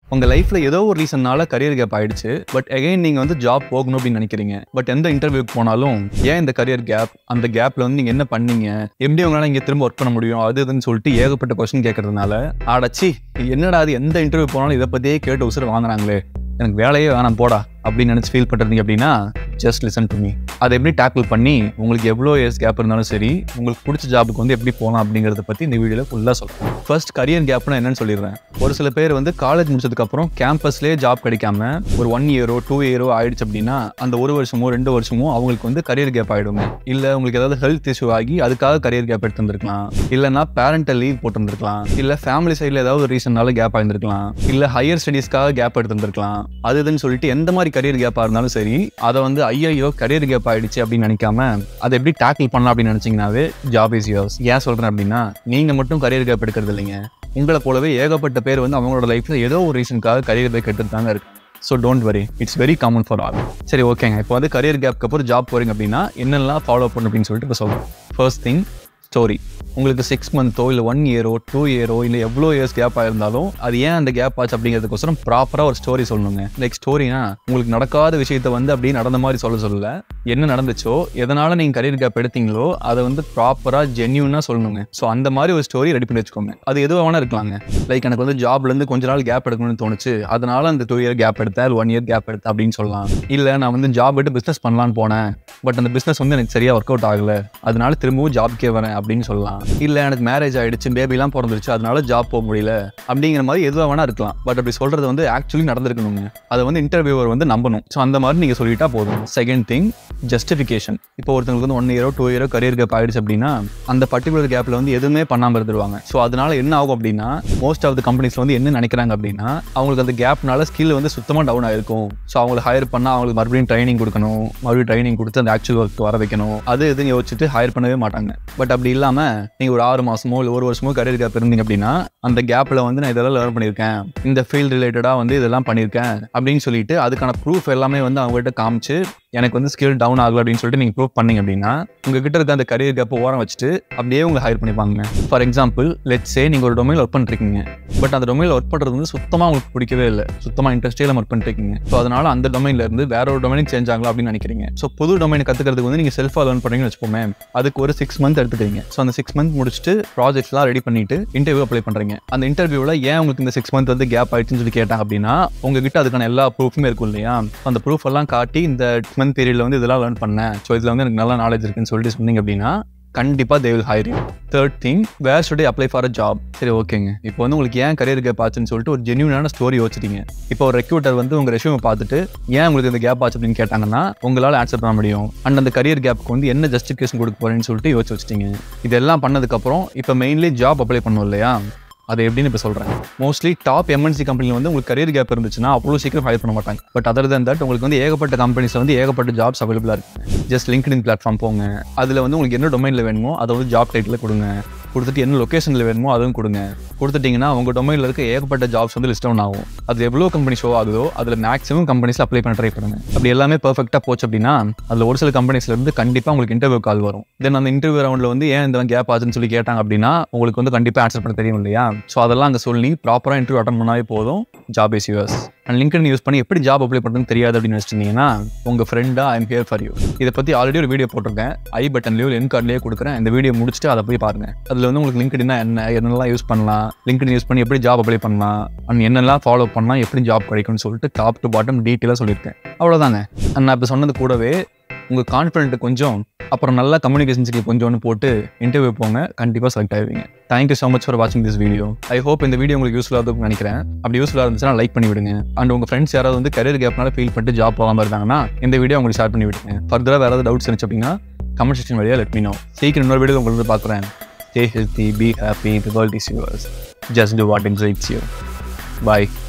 உங்க லைஃப்ல ஏதோ ஒரு ரீசன்னால கரியர் கேப் ஆயிடுச்சு. பட் அகைன் நீங்க வந்து ஜாப் போகணும் அப்படின்னு நினைக்கிறீங்க. பட் எந்த இன்டர்வியூக்கு போனாலும் ஏன் இந்த கரியர் கேப், அந்த கேப்ல வந்து நீங்க என்ன பண்ணீங்க, எப்படி உங்களால இங்க திரும்ப ஒர்க் பண்ண முடியும், அது இதுன்னு சொல்லிட்டு ஏகப்பட்ட கொஸ்டின் கேட்கறதுனால ஆடச்சி என்னடா அது, எந்த இன்டர்வியூ போனாலும் இதை பத்தியே கேட்டு உசுறு வாங்குறாங்களே, எனக்கு வேலையே வேணாம் போடா அப்படின்னு நினைச்சு ஃபீல் பண்றீங்க அப்படின்னா ஜஸ்ட் லிசன் டு மீ. அதை எப்படி டேக்கிள் பண்ணி உங்களுக்கு எவ்வளோ இயர்ஸ் கேப் இருந்தாலும் சரி உங்களுக்கு பிடிச்ச ஜாபுக்கு வந்து எப்படி போகலாம் அப்படிங்கிறத பற்றி இந்த வீடியோவில் ஃபுல்லாக சொல்கிறேன். ஃபர்ஸ்ட் கரியர் கேப்னா என்னன்னு சொல்லிடுறேன். ஒரு சில பேர் வந்து காலேஜ் முடிச்சதுக்கப்புறம் கேம்பஸ்லேயே ஜாப் கிடைக்காம ஒரு 1 இயரோ 2 இயரோ ஆயிடுச்சு அப்படின்னா அந்த 1 வருஷமோ 2 வருஷமோ அவங்களுக்கு வந்து கரியர் கேப் ஆகிடுங்க. இல்லை உங்களுக்கு ஏதாவது ஹெல்த் இஷ்யூ ஆகி அதுக்காக கரியர் கேப் எடுத்துருந்துருக்கலாம், இல்லைனா பேரண்டல் லீவ் போட்டுருந்துருக்கலாம், இல்லை ஃபேமிலி சைடில் ஏதாவது ரீசன்னால கேப் ஆகிருந்துருக்கலாம், இல்லை ஹையர் ஸ்டடீஸ்க்காக கேப் எடுத்துருந்துருக்கலாம். அது இதுன்னு சொல்லிட்டு எந்த மாதிரி கரியர் கேப்பாக இருந்தாலும் சரி அதை வந்து ஐயோ கரியர் கேப் ஆயிடுச்சு அப்படின்னு நினைக்காம அதை எப்படி டேக்கிள் பண்ணலாம் அப்படின்னு நினைச்சீங்கன்னாவே ஜாப் இஸ் யோர்ஸ். ஏன் சொல்றேன் அப்படின்னா நீங்க மட்டும் கரியர் கேப் எடுக்கிறது இல்லைங்க. உங்களை போலவே ஏகப்பட்ட பேர் வந்து அவங்களோட லைஃப்ல ஏதோ ஒரு ரீசனுக்காக கரியர் கேப் எடுத்துட்டு தாங்க இருக்கு. So don't worry, it's very common for all. சரி ஓகேங்க, இப்போ வந்து கரியர் கேப்க்கு அப்புறம் ஜாப் போறீங்க அப்படின்னா என்னெல்லாம் ஃபாலோ பண்ணணும் அப்படின்னு சொல்லிட்டு இப்போ சொல்றேன். First thing, story. உங்களுக்கு 6 மந்த்தோ இல்லை 1 இயரோ 2 இயரோ இல்லை எவ்வளோ இயர்ஸ் கேப் ஆயிருந்தாலும் அது ஏன் அந்த கேப் ஆச்சு அப்படிங்கிறதுக்கோசரம் ப்ராப்பராக ஒரு ஸ்டோரி சொல்லணுங்க. லைக் ஸ்டோரினா உங்களுக்கு நடக்காத விஷயத்த வந்து அப்படியே நடந்த மாதிரி சொல்லல, என்ன நடந்துச்சோ எதனால நீங்கள் கரியர் கேப் எடுத்தீங்களோ அதை வந்து ப்ராப்பராக ஜென்யூனாக சொல்லணுங்க. ஸோ அந்த மாதிரி ஒரு ஸ்டோரி ரெடி பண்ணி வச்சுக்கோங்க. அது எதுவாக வேணா இருக்கலாங்க. லைக் எனக்கு வந்து ஜாப்லேருந்து கொஞ்ச நாள் கேப் எடுக்கணும்னு தோணுச்சு, அதனால அந்த 2 இயர் கேப் எடுத்தேன், 1 இயர் கேப் எடுத்தேன் அப்படின்னு சொல்லலாம். இல்லை நான் வந்து ஜாப் எடுத்து பிஸ்னஸ் பண்ணலான்னு போனேன், பட் அந்த பிஸ்னஸ் வந்து எனக்கு சரியாக ஒர்க் அவுட் ஆகலை, அதனால திரும்பவும் ஜாப்க்கே வரேன் அப்படின்னு சொல்லலாம். இல்லை எனக்கு மேரேஜ் ஆயிடுச்சு, பேபிலாம் பிறந்துருச்சு, அதனால ஜாப் போக முடியல அப்படிங்கிற மாதிரி எதுவாக வேணா இருக்கலாம். பட் அப்படி சொல்றது வந்து ஆக்சுவலி நடந்திருக்கணுங்க. அதை வந்து இன்டர்வியூவர் வந்து நம்பணும். ஸோ அந்த மாதிரி நீங்க சொல்லிட்டா போதும். Second thing, justification. இப்போ ஒருத்தங்களுக்கு வந்து 1 இயரோ 2 இயரோ கரியர் கேப் ஆயிடுச்சு அப்படின்னா அந்த பர்டிகுலர் கேப்ல வந்து எதுவுமே பண்ணாமல் இருந்துருவாங்க. ஸோ அதனால என்ன ஆகும் அப்படின்னா மோஸ்ட் ஆஃப் த கம்பெனிஸ்ல வந்து என்ன நினைக்கிறாங்க அப்படின்னா அவங்களுக்கு அந்த கேப்னால ஸ்கில் வந்து சுத்தமாக டவுன் ஆயிருக்கும். ஸோ அவங்களை ஹையர் பண்ணா அவங்களுக்கு மறுபடியும் ட்ரைனிங் கொடுக்கணும், மறுபடியும் ட்ரைனிங் கொடுத்து அந்த ஆக்சுவல் ஒர்க் வர வைக்கணும், அது எதுன்னு யோசிச்சுட்டு ஹையர் பண்ணவே மாட்டாங்க. பட் அப்படி இல்லாம நீங்க ஒரு 6 மாசமோ இல்லை 1 வருஷமோ கரியர் கேப் இருந்தீங்க அப்படின்னா அந்த கேப்ல வந்து நான் இதெல்லாம் லேர்ன் பண்ணியிருக்கேன், இந்த ஃபீல்ட் ரிலேட்டடா வந்து இதெல்லாம் பண்ணியிருக்கேன் அப்படின்னு சொல்லிட்டு அதுக்கான ப்ரூஃப் எல்லாமே வந்து அவங்ககிட்ட காமிச்சு எனக்கு வந்து ஸ்கில் டவுன் ஆகல அப்படின்னு சொல்லிட்டு நீங்க ப்ரூவ் பண்ணீங்க அப்படின்னா உங்ககிட்ட இருக்க அந்த கரியர் கேப் ஓரம் வச்சுட்டு அப்படியே உங்களை ஹையர் பண்ணிப்பாங்க. ஃபார் எக்ஸாம்பிள் லெட்ஸ் சே நீங்க ஒரு டொமைன்ல ஒர்க் பண்ணிருக்கீங்க, பட் அந்த டொமைன்ல ஒர்க் பண்றது வந்து சுத்தமா உங்களுக்கு பிடிக்கவே இல்லை, சுத்தமா இன்ட்ரெஸ்டே இல்லாம ஒர்க் பண்ணிருக்கீங்க. ஸோ அதனால அந்த டொமைன்ல இருந்து வேற ஒரு டொமைனுக்கு சேஞ்ச் ஆகலாம் அப்படின்னு நினைக்கிறீங்க. ஸோ புது டொமைனை கத்துக்கிறதுக்கு வந்து நீங்க செல்ஃபா லேர்ன் பண்ணீங்கன்னு வச்சுப்போமே, அதுக்கு ஒரு 6 மந்த் எடுத்துக்கிறீங்க. ஸோ அந்த 6 மந்த் முடிச்சுட்டு ப்ராஜெக்ட்ஸ்லாம் ரெடி பண்ணிட்டு இன்டர்வியூ அப்ளை பண்றீங்க. அந்த இன்டர்வியூல ஏன் உங்களுக்கு இந்த 6 மந்த் வந்து கேப் ஆயிடுச்சுன்னு சொல்லி கேட்டாங்க அப்படின்னா உங்ககிட்ட அதுக்கான எல்லா ப்ரூஃபுமே இருக்கும் இல்லையா. அந்த ப்ரூஃப் எல்லாம் காட்டி இந்த 6 மந்த் பீரியட்ல வந்து இதெல்லாம் லேர்ன் பண்ணேன், ஸோ இதுல வந்து எனக்கு நல்ல நாலேஜ் இருக்குன்னு சொல்லிட்டு சொன்னீங்க அப்படின்னா கண்டிப்பா they will hire you. Third thing, where should I apply for a job? சரி ஓகேங்க, இப்போ வந்து உங்களுக்கு ஏன் கரியர் கேப் ஆச்சுன்னு சொல்லிட்டு ஒரு ஜென்யூனான ஸ்டோரி யோசிச்சிட்டீங்க. இப்போ ஒரு ரெக்ரூட்டர் வந்து உங்க ரெஸ்யூமை பார்த்துட்டு ஏன் உங்களுக்கு இந்த கேப் ஆச்சு அப்படின்னு கேட்டாங்கன்னா உங்களால ஆன்சர் பண்ண முடியும். அண்ட் அந்த கரியர் கேப்க்கு வந்து என்ன ஜஸ்டிஃபிகேஷன் கொடுக்க போறேன்னு சொல்லிட்டு யோசிச்சு வச்சிட்டீங்க. இதெல்லாம் பண்ணதுக்கு அப்புறம் இப்போ மெயின்லி ஜாப் அப்ளை பண்ணுவோம் இல்லையா, அது எப்படின்னு இப்போ சொல்கிறேன். மோஸ்ட்லி டாப் எம்என்சி கம்பெனியில் வந்து உங்களுக்கு கரியர் கேப் இருந்துச்சுன்னா அவ்வளோ சீக்கிரம் ஹையர் பண்ண மாட்டாங்க. பட் அதர் தன் தட் உங்களுக்கு வந்து ஏகப்பட்ட கம்பெனிஸில் வந்து ஏகப்பட்ட ஜாப்ஸ் அவைலபிளாக இருக்குது. ஜஸ்ட் லிங்க்டின் பிளாட்ஃபார்ம் போங்க, அதில் வந்து உங்களுக்கு என்ன டொமைனில் வேணுமோ அதை வந்து ஜாப் டைட்டில் கொடுங்க, கொடுத்துட்டு என்ன லொக்கேஷனில் வேணுமோ அதுவும் கொடுங்க. கொடுத்துட்டிங்கன்னா உங்கள் டொமைனில் இருக்க ஏகப்பட்ட ஜாப்ஸ் வந்து லிஸ்ட் டவுன் ஆகும். அது எவ்வளோ கம்பெனி ஷோ ஆகுதோ அதில் மேக்ஸிமம் கம்பெனிஸில் அப்ளை பண்ண ட்ரை பண்ணுங்க. அப்படி எல்லாமே பர்ஃபெக்டாக போச்சு அப்படின்னா அதில் ஒரு சில கம்பெனிஸ்ல இருந்து கண்டிப்பாக உங்களுக்கு இன்டர்வியூ கால் வரும். தென் அந்த இன்டர்வியூ ரவுண்டில் வந்து ஏன் இந்த கேப் ஆச்சுன்னு சொல்லி கேட்டாங்க அப்படின்னா உங்களுக்கு வந்து கண்டிப்பாக ஆன்சர் பண்ண தெரியும் இல்லையா. ஸோ அதெல்லாம் அங்கே சொல்லி ப்ராப்பராக இன்டர்வியூ அட்டன் பண்ணாவே போதும். Job is yours. And LinkedIn use பண்ணி எப்படி ஜாப் அப்ளை பண்ணுறதுன்னு தெரியாது அப்படின்னு வச்சுருந்தீங்கன்னா உங்கள் ஃப்ரெண்டா I am here for you. இதை பற்றி ஆல்ரெடி ஒரு வீடியோ போட்டிருக்கேன், ஐ பட்டன்லேயோ என் கார்ட்லேயே கொடுக்குறேன். இந்த வீடியோ முடிச்சுட்டு அதை போய் பாருங்க. அதில் வந்து உங்களுக்கு லிங்க்டின்னா என்னெல்லாம் யூஸ் பண்ணலாம், லிங்க்டின் யூஸ் பண்ணி எப்படி ஜாப் அப்ளை பண்ணலாம், அண்ட் என்னெல்லாம் ஃபாலோ பண்ணால் எப்படி ஜாப் கிடைக்கும்னு சொல்லிட்டு டாப் டு பாட்டம் டீட்டெயிலாக சொல்லியிருக்கேன். அவ்வளோதாங்க. நான் இப்போ சொன்னது கூடவே உங்கள் கான்ஃபிடென்ட் கொஞ்சம், அப்புறம் நல்லா கம்யூனிகேஷன் ஸ்கில் கொஞ்சோன்னு போட்டு இன்டர்வியூ போங்க, கண்டிப்பாக செலக்ட் ஆகிடுவீங்க. தேங்க்யூ ஸோ மச் ஃபார் வாட்சிங் திஸ் வீடியோ. ஐ ஹோப் இந்த வீடியோ உங்களுக்கு யூஸ்ஃபுல்லாக இருக்கும்னு நினைக்கிறேன். அப்படி யூஸ்ஃபுல்லாக இருந்துச்சுன்னா லைக் பண்ணி விடுங்க. அண்ட் உங்கள் ஃப்ரெண்ட்ஸ் யாராவது வந்து கரியர் கேப்னால ஃபீல் பண்ணிட்டு ஜாப் போகாமல் இருந்தாங்கன்னா இந்த வீடியோ உங்களுக்கு ஷேர் பண்ணி விடுங்க. ஃபர்தராக வேறு ஏதாவது டவுட்ஸ் இருந்துச்சு அப்படின்னா கமெண்ட் செக்ஷன் வழியாக லெட் மீ நோ. சீக்கிரம் இன்னொரு வீடியோ உங்களுக்கு வந்து பார்க்குறேன். Stay healthy, be happy, the world is yours. Just do what excites you. Bye.